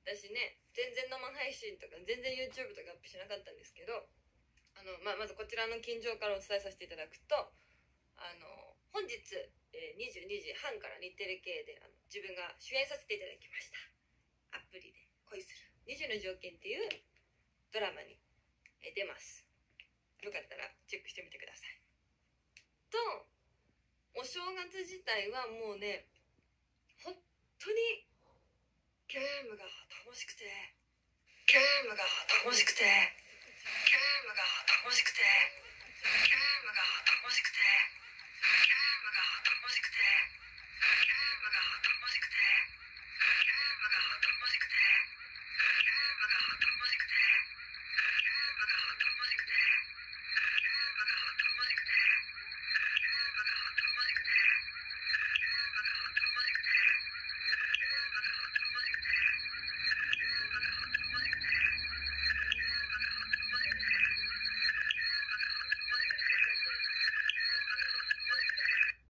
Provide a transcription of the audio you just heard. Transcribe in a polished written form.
私ね、全然生配信とか全然 YouTube とかアップしなかったんですけど、まずこちらの近況からお伝えさせていただくと、本日、22時半から日テレ系で自分が主演させていただきましたアプリで恋する20の条件っていうドラマに、出ます。よかったらチェックしてみてください。と、お正月自体はもうね、本当にゲームが楽しくて、ゲームが楽しくて、ゲームが楽しくて、ゲームが楽しくて、ゲームが楽しくて、ゲームが楽しくて、ゲームが楽しくて、